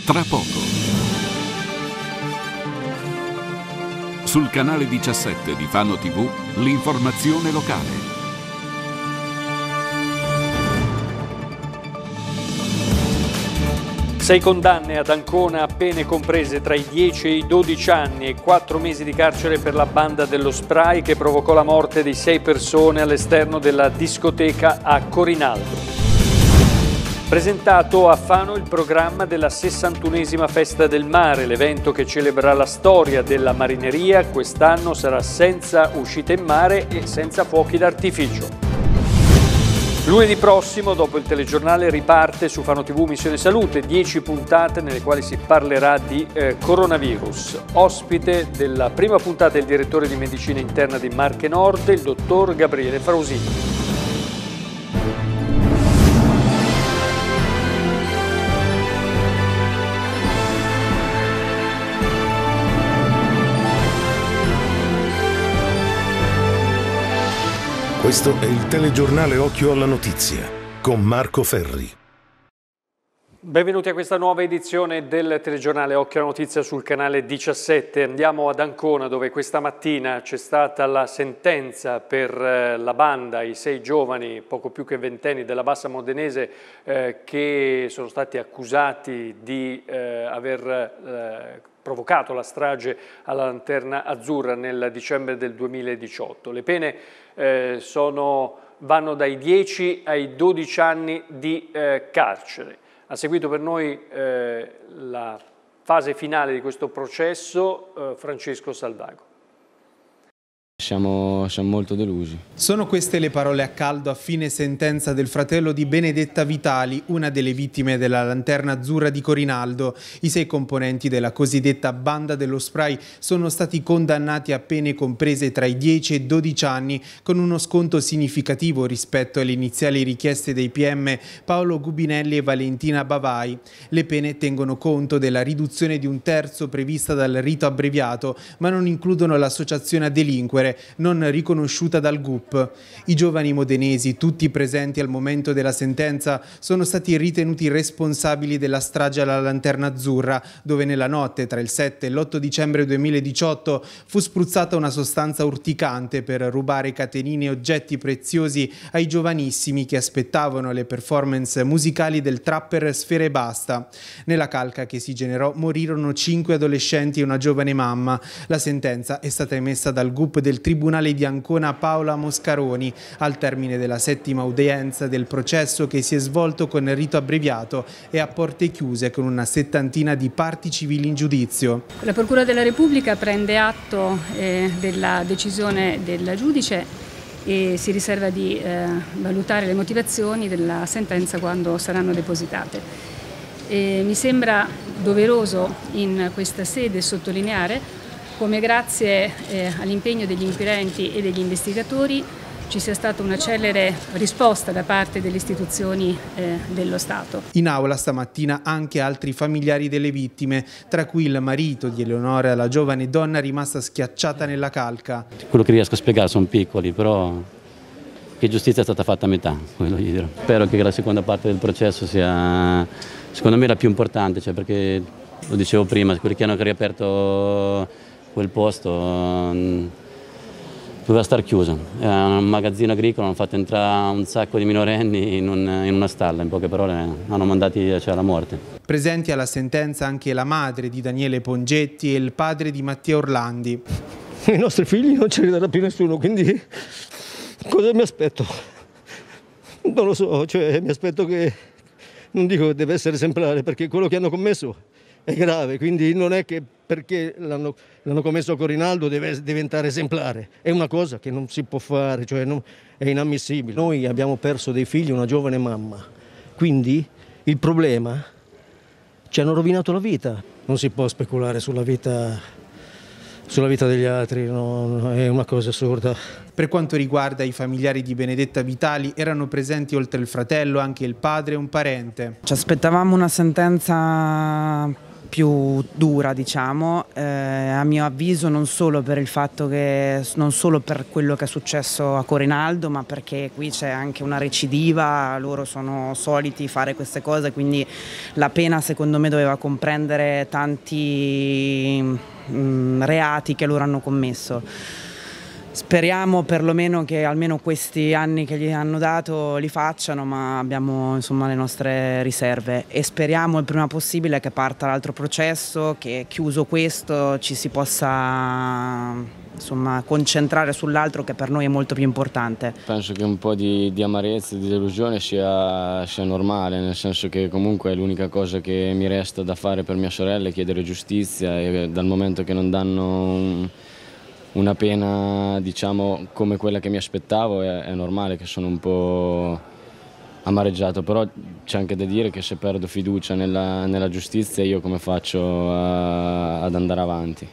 tra poco. Sul canale 17 di Fano TV, l'informazione locale. 6 condanne ad Ancona a pene comprese tra i 10 e i 12 anni e 4 mesi di carcere per la banda dello spray che provocò la morte di 6 persone all'esterno della discoteca a Corinaldo. Presentato a Fano il programma della 61esima Festa del Mare, l'evento che celebra la storia della marineria, quest'anno sarà senza uscite in mare e senza fuochi d'artificio. Lunedì prossimo, dopo il telegiornale, riparte su Fano TV Missione Salute, 10 puntate nelle quali si parlerà di coronavirus. Ospite della prima puntata il direttore di medicina interna di Marche Nord, il dottor Gabriele Frausini. Questo è il telegiornale Occhio alla Notizia, con Marco Ferri. Benvenuti a questa nuova edizione del telegiornale Occhio alla Notizia sul canale 17. Andiamo ad Ancona, dove questa mattina c'è stata la sentenza per la banda, i 6 giovani, poco più che ventenni della Bassa Modenese, che sono stati accusati di aver provocato la strage alla Lanterna Azzurra nel dicembre del 2018. Le pene vanno dai 10 ai 12 anni di carcere. Ha seguito per noi la fase finale di questo processo Francesco Salvago. Siamo molto delusi. Sono queste le parole a caldo a fine sentenza del fratello di Benedetta Vitali, una delle vittime della Lanterna Azzurra di Corinaldo. I 6 componenti della cosiddetta banda dello spray sono stati condannati a pene comprese tra i 10 e i 12 anni, con uno sconto significativo rispetto alle iniziali richieste dei PM Paolo Gubinelli e Valentina Bavai. Le pene tengono conto della riduzione di 1/3 prevista dal rito abbreviato, ma non includono l'associazione a delinquere, non riconosciuta dal GUP. I giovani modenesi, tutti presenti al momento della sentenza, sono stati ritenuti responsabili della strage alla Lanterna Azzurra, dove nella notte tra il 7 e l'8 dicembre 2018 fu spruzzata una sostanza urticante per rubare catenine e oggetti preziosi ai giovanissimi che aspettavano le performance musicali del trapper Sfera Ebbasta. Nella calca che si generò morirono 5 adolescenti e una giovane mamma. La sentenza è stata emessa dal GUP del Tribunale di Ancona Paola Moscaroni al termine della 7ª udienza del processo, che si è svolto con rito abbreviato e a porte chiuse con una 70ina di parti civili in giudizio. La Procura della Repubblica prende atto della decisione del giudice e si riserva di valutare le motivazioni della sentenza quando saranno depositate. Mi sembra doveroso in questa sede sottolineare come grazie all'impegno degli inquirenti e degli investigatori ci sia stata una celere risposta da parte delle istituzioni dello Stato. In aula stamattina anche altri familiari delle vittime, tra cui il marito di Eleonora, la giovane donna rimasta schiacciata nella calca. Quello che riesco a spiegare sono piccoli, però che giustizia è stata fatta a metà, quello gli dirò. Spero che la seconda parte del processo sia, secondo me, la più importante, cioè perché, lo dicevo prima, quelli che hanno riaperto quel posto doveva star chiuso, era un magazzino agricolo, hanno fatto entrare un sacco di minorenni in una stalla, in poche parole hanno mandati alla morte. Presenti alla sentenza anche la madre di Daniele Pongetti e il padre di Mattia Orlandi. I nostri figli non ci arriverà più nessuno, quindi cosa mi aspetto? Non lo so, cioè mi aspetto che, non dico che deve essere esemplare, perché quello che hanno commesso è grave, quindi non è che perché l'hanno commesso a Corinaldo deve diventare esemplare. È una cosa che non si può fare, cioè è inammissibile. Noi abbiamo perso dei figli, una giovane mamma, quindi il problema ci hanno rovinato la vita. Non si può speculare sulla vita degli altri, no, è una cosa assurda. Per quanto riguarda i familiari di Benedetta Vitali, erano presenti oltre il fratello anche il padre e un parente. Ci aspettavamo una sentenza più dura, diciamo, a mio avviso, non solo per il fatto che, non solo per quello che è successo a Corinaldo, ma perché qui c'è anche una recidiva, loro sono soliti fare queste cose, quindi la pena secondo me doveva comprendere tanti reati che loro hanno commesso. Speriamo perlomeno che almeno questi anni che gli hanno dato li facciano, ma abbiamo insomma le nostre riserve e speriamo il prima possibile che parta l'altro processo, che chiuso questo ci si possa insomma concentrare sull'altro che per noi è molto più importante. Penso che un po' di amarezza e di delusione sia normale, nel senso che comunque è l'unica cosa che mi resta da fare per mia sorella è chiedere giustizia e dal momento che non danno una pena, diciamo, come quella che mi aspettavo, è normale che sono un po' amareggiato, però c'è anche da dire che se perdo fiducia nella giustizia io come faccio ad andare avanti?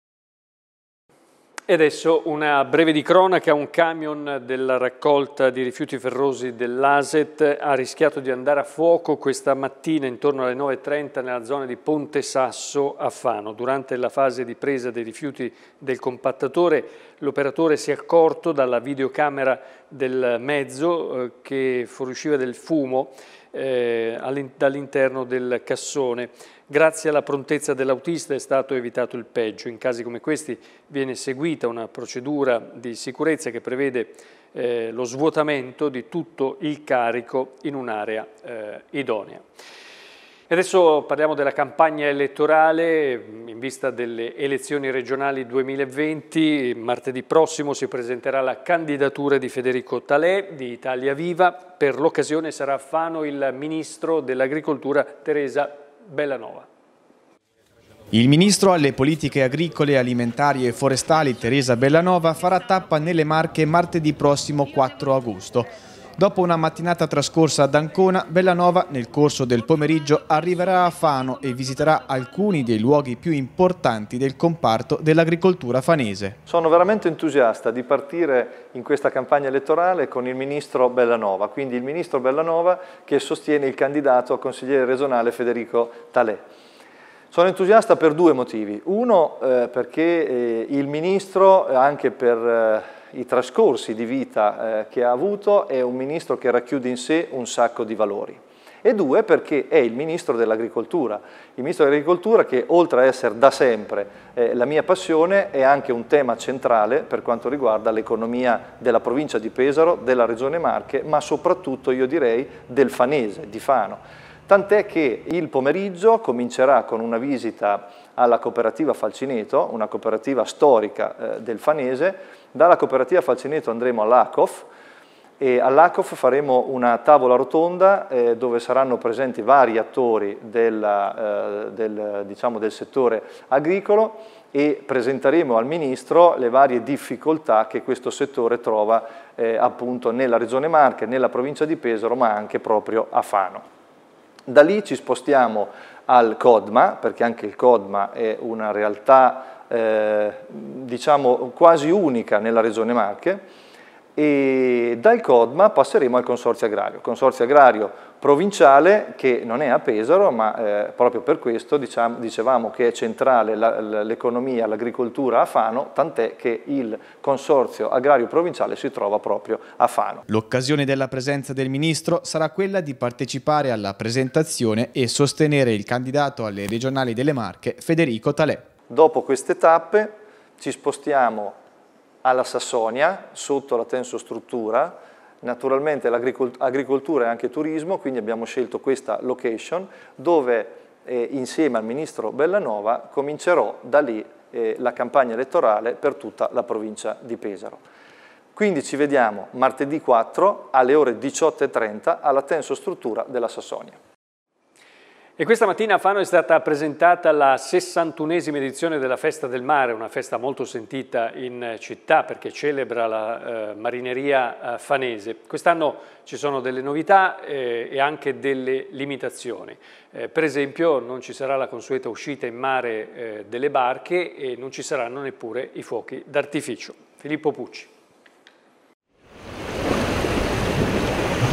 E adesso una breve di cronaca. Un camion della raccolta di rifiuti ferrosi dell'ASET ha rischiato di andare a fuoco questa mattina intorno alle 9:30 nella zona di Ponte Sasso a Fano. Durante la fase di presa dei rifiuti del compattatore l'operatore si è accorto dalla videocamera del mezzo che fuoriusciva del fumo dall'interno del cassone. Grazie alla prontezza dell'autista è stato evitato il peggio. In casi come questi viene seguita una procedura di sicurezza che prevede lo svuotamento di tutto il carico in un'area idonea. E adesso parliamo della campagna elettorale in vista delle elezioni regionali 2020. Martedì prossimo si presenterà la candidatura di Federico Talè di Italia Viva. Per l'occasione sarà a Fano il ministro dell'Agricoltura Teresa Bellanova. Il ministro alle politiche agricole, alimentari e forestali Teresa Bellanova farà tappa nelle Marche martedì prossimo 4 agosto. Dopo una mattinata trascorsa ad Ancona, Bellanova nel corso del pomeriggio arriverà a Fano e visiterà alcuni dei luoghi più importanti del comparto dell'agricoltura fanese. Sono veramente entusiasta di partire in questa campagna elettorale con il ministro Bellanova, quindi il ministro Bellanova che sostiene il candidato a consigliere regionale Federico Talè. Sono entusiasta per due motivi. Uno perché il ministro, anche per i trascorsi di vita che ha avuto, è un ministro che racchiude in sé un sacco di valori. E due perché è il ministro dell'agricoltura. Il ministro dell'agricoltura che oltre a essere da sempre la mia passione è anche un tema centrale per quanto riguarda l'economia della provincia di Pesaro, della regione Marche, ma soprattutto io direi del fanese, di Fano. Tant'è che il pomeriggio comincerà con una visita alla cooperativa Falcineto, una cooperativa storica del fanese. Dalla cooperativa Falcineto andremo all'ACOF e all'ACOF faremo una tavola rotonda dove saranno presenti vari attori del settore agricolo e presenteremo al Ministro le varie difficoltà che questo settore trova appunto nella regione Marche, nella provincia di Pesaro, ma anche proprio a Fano. Da lì ci spostiamo al CODMA, perché anche il CODMA è una realtà diciamo quasi unica nella regione Marche, e dal CODMA passeremo al Consorzio Agrario provinciale che non è a Pesaro, ma proprio per questo dicevamo che è centrale l'economia, l'agricoltura a Fano, tant'è che il Consorzio Agrario Provinciale si trova proprio a Fano. L'occasione della presenza del ministro sarà quella di partecipare alla presentazione e sostenere il candidato alle regionali delle Marche, Federico Talè. Dopo queste tappe ci spostiamo alla Sassonia, sotto la tensostruttura, naturalmente l'agricoltura e anche turismo, quindi abbiamo scelto questa location dove insieme al ministro Bellanova comincerò da lì la campagna elettorale per tutta la provincia di Pesaro. Quindi ci vediamo martedì 4 alle ore 18:30 alla tensostruttura della Sassonia. E questa mattina a Fano è stata presentata la 61esima edizione della Festa del Mare, una festa molto sentita in città perché celebra la marineria fanese. Quest'anno ci sono delle novità e anche delle limitazioni. Per esempio non ci sarà la consueta uscita in mare delle barche e non ci saranno neppure i fuochi d'artificio. Filippo Pucci.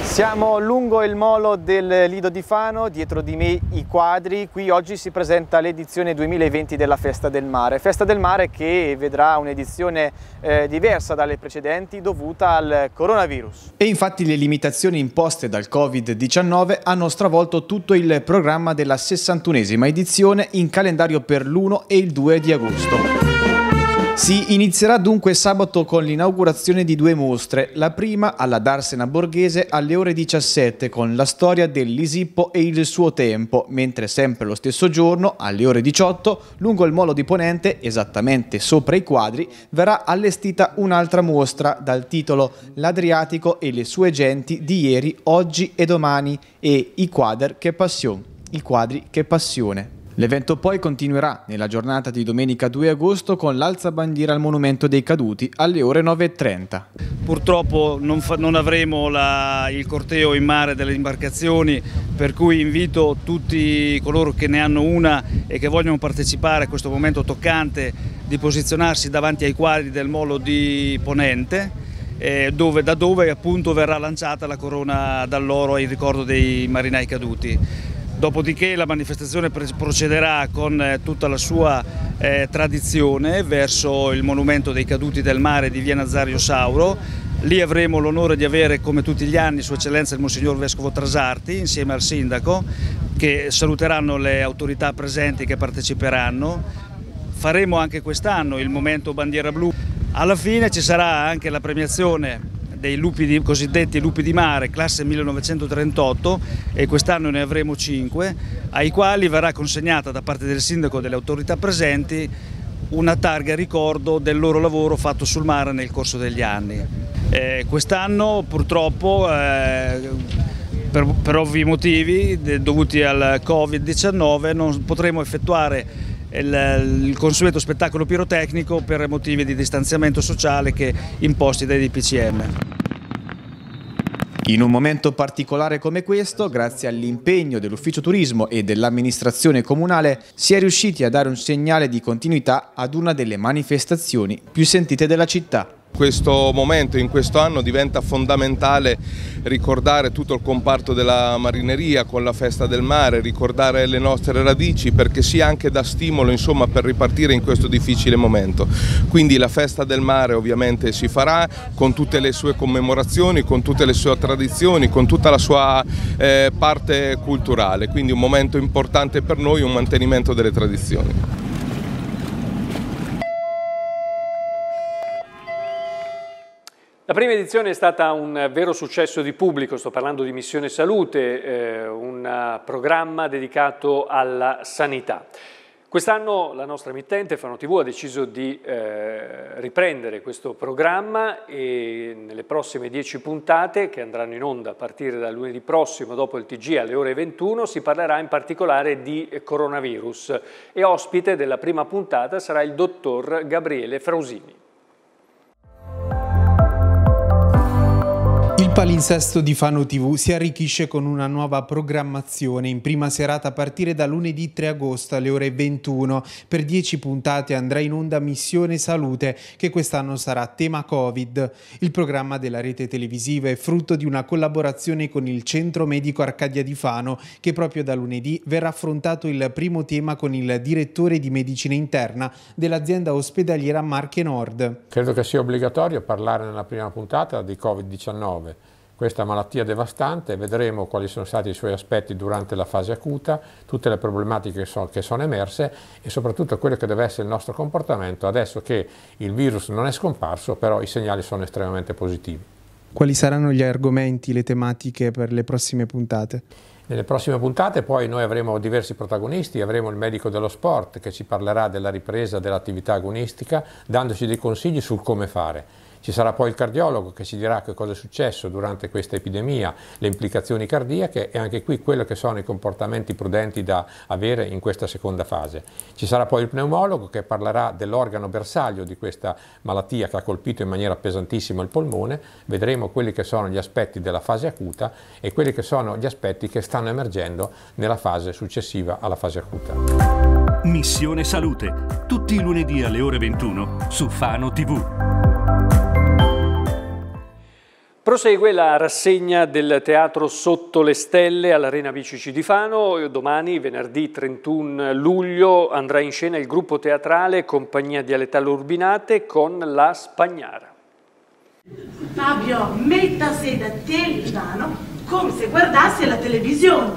Siamo lungo il molo del Lido di Fano, dietro di me i quadri. Qui oggi si presenta l'edizione 2020 della Festa del Mare. Festa del Mare che vedrà un'edizione diversa dalle precedenti dovuta al coronavirus. E infatti le limitazioni imposte dal Covid-19 hanno stravolto tutto il programma della 61esima edizione in calendario per l'1 e il 2 di agosto. Si inizierà dunque sabato con l'inaugurazione di 2 mostre, la prima alla Darsena Borghese alle ore 17 con la storia dell'Isippo e il suo tempo, mentre sempre lo stesso giorno alle ore 18 lungo il molo di Ponente, esattamente sopra i quadri, verrà allestita un'altra mostra dal titolo L'Adriatico e le sue genti di ieri, oggi e domani e i quadri che passione. L'evento poi continuerà nella giornata di domenica 2 agosto con l'alzabandiera al Monumento dei Caduti alle ore 9:30. Purtroppo non avremo il corteo in mare delle imbarcazioni, per cui invito tutti coloro che ne hanno una e che vogliono partecipare a questo momento toccante di posizionarsi davanti ai quadri del molo di Ponente, da dove appunto verrà lanciata la corona d'alloro in ricordo dei marinai caduti. Dopodiché la manifestazione procederà con tutta la sua tradizione verso il monumento dei caduti del mare di via Nazario Sauro. Lì avremo l'onore di avere, come tutti gli anni, Sua Eccellenza il Monsignor Vescovo Trasarti insieme al Sindaco, che saluteranno le autorità presenti che parteciperanno. Faremo anche quest'anno il momento bandiera blu. Alla fine ci sarà anche la premiazione dei cosiddetti lupi di mare, classe 1938, e quest'anno ne avremo 5, ai quali verrà consegnata da parte del Sindaco e delle autorità presenti una targa ricordo del loro lavoro fatto sul mare nel corso degli anni. Quest'anno purtroppo per ovvi motivi dovuti al Covid-19 non potremo effettuare il consueto spettacolo pirotecnico per motivi di distanziamento sociale imposti dai DPCM. In un momento particolare come questo, grazie all'impegno dell'Ufficio Turismo e dell'amministrazione comunale, si è riusciti a dare un segnale di continuità ad una delle manifestazioni più sentite della città. Questo momento, in questo anno, diventa fondamentale ricordare tutto il comparto della marineria con la Festa del Mare, ricordare le nostre radici, perché sia anche da stimolo, insomma, per ripartire in questo difficile momento. Quindi la Festa del Mare ovviamente si farà con tutte le sue commemorazioni, con tutte le sue tradizioni, con tutta la sua parte culturale, quindi un momento importante per noi, un mantenimento delle tradizioni. La prima edizione è stata un vero successo di pubblico, sto parlando di Missione Salute, un programma dedicato alla sanità. Quest'anno la nostra emittente Fano TV ha deciso di riprendere questo programma e nelle prossime 10 puntate, che andranno in onda a partire da lunedì prossimo dopo il TG alle ore 21, si parlerà in particolare di coronavirus e ospite della prima puntata sarà il dottor Gabriele Frausini. Il palinsesto di Fano TV si arricchisce con una nuova programmazione in prima serata a partire da lunedì 3 agosto alle ore 21. Per 10 puntate andrà in onda Missione Salute, che quest'anno sarà tema Covid. Il programma della rete televisiva è frutto di una collaborazione con il Centro Medico Arcadia di Fano, che proprio da lunedì verrà affrontato il primo tema con il direttore di medicina interna dell'azienda ospedaliera Marche Nord. Credo che sia obbligatorio parlare nella prima puntata di Covid-19. Questa malattia devastante, vedremo quali sono stati i suoi aspetti durante la fase acuta, tutte le problematiche che sono emerse e soprattutto quello che deve essere il nostro comportamento adesso che il virus non è scomparso, però i segnali sono estremamente positivi. Quali saranno gli argomenti, le tematiche per le prossime puntate? Nelle prossime puntate poi noi avremo diversi protagonisti, avremo il medico dello sport che ci parlerà della ripresa dell'attività agonistica, dandoci dei consigli sul come fare. Ci sarà poi il cardiologo che ci dirà che cosa è successo durante questa epidemia, le implicazioni cardiache e anche qui quello che sono i comportamenti prudenti da avere in questa seconda fase. Ci sarà poi il pneumologo che parlerà dell'organo bersaglio di questa malattia che ha colpito in maniera pesantissima il polmone, vedremo quelli che sono gli aspetti della fase acuta e quelli che sono gli aspetti che stanno emergendo nella fase successiva alla fase acuta. Missione Salute, tutti i lunedì alle ore 21 su Fano TV. Prosegue la rassegna del teatro Sotto le Stelle all'Arena BCC di Fano. Domani, venerdì 31 luglio, andrà in scena il gruppo teatrale Compagnia Dialettale Urbinate con La Spagnara. Fabio, mettasi da te, Ivano, come se guardassi la televisione.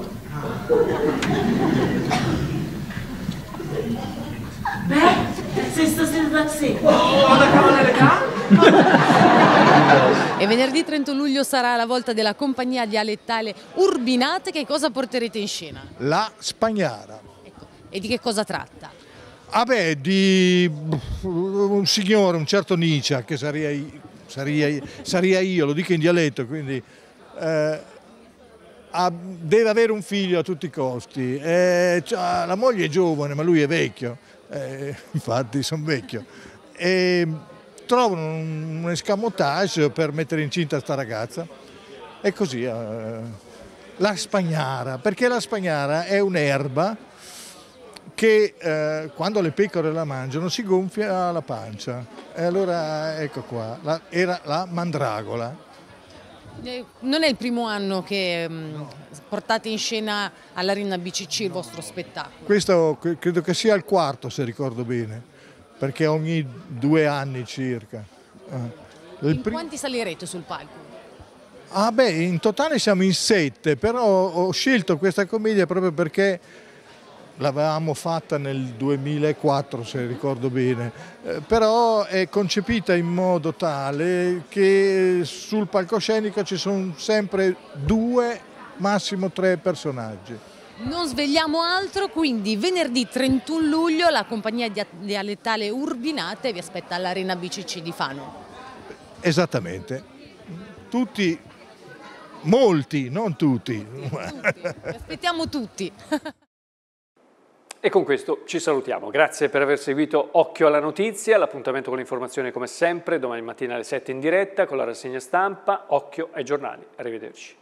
Beh, se stasera da sé. Oh, da cavolo le E venerdì 30 luglio sarà la volta della Compagnia Dialettale Urbinate. Che cosa porterete in scena? La Spagnara. Ecco. E di che cosa tratta? Ah beh, di un signore, un certo Nietzsche, che sarei io, lo dico in dialetto, quindi deve avere un figlio a tutti i costi. La moglie è giovane, ma lui è vecchio, infatti sono vecchio. Trovano un escamotage per mettere incinta sta ragazza e così la Spagnara, perché la Spagnara è un'erba che quando le pecore la mangiano si gonfia la pancia e allora ecco qua, era la mandragola. Non è il primo anno che portate in scena all'Arena BCC il vostro spettacolo? Questo credo che sia il quarto, se ricordo bene, perché ogni 2 anni circa. In quanti salirete sul palco? Ah beh, in totale siamo in 7, però ho scelto questa commedia proprio perché l'avevamo fatta nel 2004, se ricordo bene, però è concepita in modo tale che sul palcoscenico ci sono sempre 2, massimo 3 personaggi. Non svegliamo altro, quindi venerdì 31 luglio la Compagnia Dialettale Urbinate vi aspetta all'Arena BCC di Fano. Esattamente. Tutti, molti, non tutti. Aspettiamo tutti. E con questo ci salutiamo. Grazie per aver seguito Occhio alla Notizia. L'appuntamento con l'informazione come sempre domani mattina alle 7 in diretta con la rassegna stampa. Occhio ai giornali. Arrivederci.